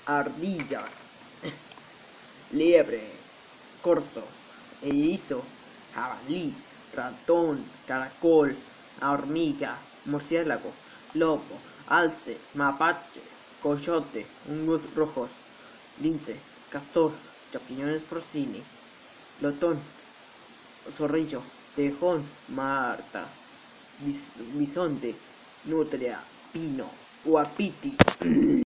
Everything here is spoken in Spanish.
ardilla, liebre, corzo, erizo, jabalí, ratón, caracol, hormiga, murciélago, lobo, alce, mapache, coyote, hongos rojos, lince, castor, champiñones porcini, lotón, zorrillo, tejón, marta, bisonte, nutria, pino, uapiti.